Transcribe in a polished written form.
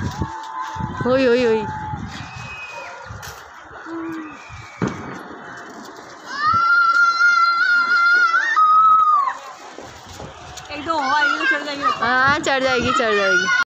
हुई हुई हुई। एक दो आएगी तो चढ़ जाएगी। हाँ चढ़ जाएगी चढ़ जाएगी।